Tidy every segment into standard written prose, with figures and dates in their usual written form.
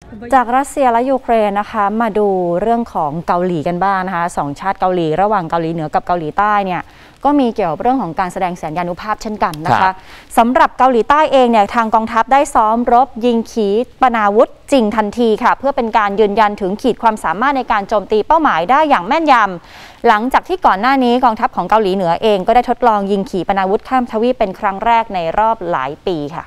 จากรัสเซียและยูเครนนะคะมาดูเรื่องของเกาหลีกันบ้างนะคะสองชาติเกาหลีระหว่างเกาหลีเหนือกับเกาหลีใต้เนี่ยก็มีเกี่ยวกับเรื่องของการแสดงสัญญานุภาพเช่นกันนะคะสำหรับเกาหลีใต้เองเนี่ยทางกองทัพได้ซ้อมรบยิงขีปนาวุธจริงทันทีค่ะเพื่อเป็นการยืนยันถึงขีดความสามารถในการโจมตีเป้าหมายได้อย่างแม่นยำหลังจากที่ก่อนหน้านี้กองทัพของเกาหลีเหนือเองก็ได้ทดลองยิงขีปนาวุธข้ามทวีปเป็นครั้งแรกในรอบหลายปีค่ะ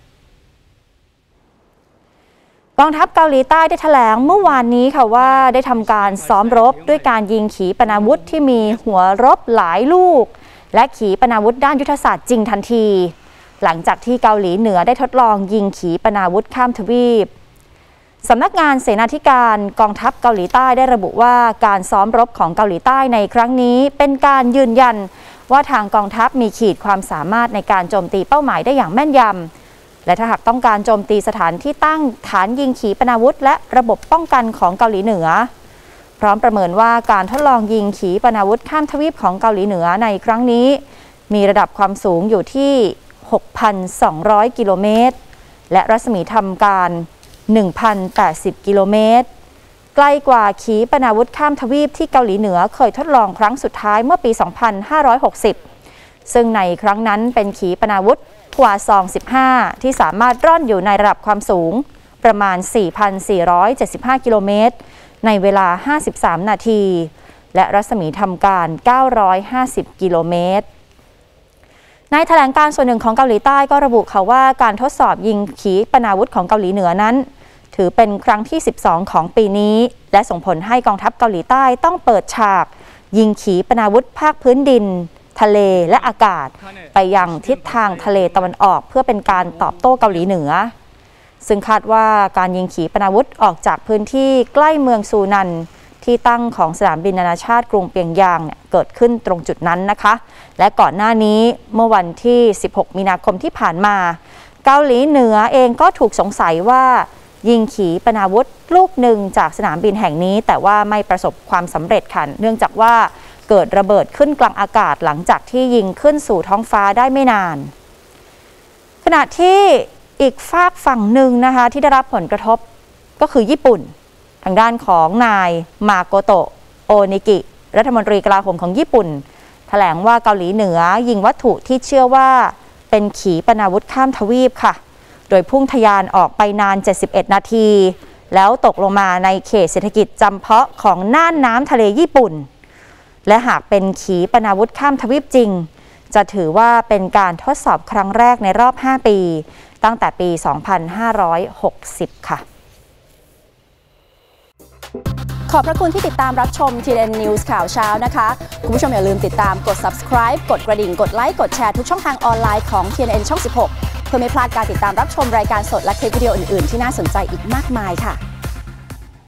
กองทัพเกาหลีใต้ได้แถลงเมื่อวานนี้ค่ะว่าได้ทำการซ้อมรบด้วยการยิงขีปนาวุธที่มีหัวรบหลายลูกและขีปนาวุธด้านยุทธศาสตร์จริงทันทีหลังจากที่เกาหลีเหนือได้ทดลองยิงขีปนาวุธข้ามทวีปสำนักงานเสนาธิการกองทัพเกาหลีใต้ได้ระบุว่าการซ้อมรบของเกาหลีใต้ในครั้งนี้เป็นการยืนยันว่าทางกองทัพมีขีดความสามารถในการโจมตีเป้าหมายได้อย่างแม่นยำและถ้าหากต้องการโจมตีสถานที่ตั้งฐานยิงขีปนาวุธและระบบป้องกันของเกาหลีเหนือพร้อมประเมินว่าการทดลองยิงขีปนาวุธข้ามทวีปของเกาหลีเหนือในครั้งนี้มีระดับความสูงอยู่ที่ 6,200 กิโลเมตรและรัศมีทำการ 1,080 กิโลเมตรใกล้กว่าขีปนาวุธข้ามทวีปที่เกาหลีเหนือเคยทดลองครั้งสุดท้ายเมื่อปี 2560 ซึ่งในครั้งนั้นเป็นขีปนาวุธกว่าซอง15ที่สามารถร่อนอยู่ในระดับความสูงประมาณ 4,475 กิโลเมตรในเวลา 53 นาทีและรัศมีทำการ 950 กิโลเมตรในแถลงการส่วนหนึ่งของเกาหลีใต้ก็ระบุค่ะว่าการทดสอบยิงขีปนาวุธของเกาหลีเหนือนั้นถือเป็นครั้งที่ 12 ของปีนี้และส่งผลให้กองทัพเกาหลีใต้ต้องเปิดฉากยิงขีปนาวุธภาคพื้นดินทะเลและอากาศไปยังทิศทางทะเลตะวันออกเพื่อเป็นการตอบโต้เกาหลีเหนือซึ่งคาดว่าการยิงขีปนาวุธออกจากพื้นที่ใกล้เมืองซูนันที่ตั้งของสนามบินนานาชาติกรุงเปียงยางเกิดขึ้นตรงจุดนั้นนะคะและก่อนหน้านี้เมื่อวันที่ 16 มีนาคมที่ผ่านมาเกาหลีเหนือเองก็ถูกสงสัยว่ายิงขีปนาวุธลูกหนึ่งจากสนามบินแห่งนี้แต่ว่าไม่ประสบความสำเร็จค่ะเนื่องจากว่าเกิดระเบิดขึ้นกลางอากาศหลังจากที่ยิงขึ้นสู่ท้องฟ้าได้ไม่นานขณะที่อีกฝากฝั่งหนึ่งนะคะที่ได้รับผลกระทบก็คือญี่ปุ่นทางด้านของนายมาโกโตะโอนิกิรัฐมนตรีกลาโหมของญี่ปุ่นแถลงว่าเกาหลีเหนือยิงวัตถุที่เชื่อว่าเป็นขีปนาวุธข้ามทวีปค่ะโดยพุ่งทะยานออกไปนาน71นาทีแล้วตกลงมาในเขตเศรษฐกิจจำเพาะของน่านน้ำทะเลญี่ปุ่นและหากเป็นขีปนาวุธข้ามทวีปจริงจะถือว่าเป็นการทดสอบครั้งแรกในรอบ5ปีตั้งแต่ปี 2560 ค่ะขอบพระคุณที่ติดตามรับชม TNN News ข่าวเช้านะคะคุณผู้ชมอย่าลืมติดตามกด subscribe กดกระดิ่งกดไลค์กดแชร์ทุกช่องทางออนไลน์ของ TNN ช่อง 16 เพื่อไม่พลาดการติดตามรับชมรายการสดและคลิปวิดีโออื่นๆที่น่าสนใจอีกมากมายค่ะ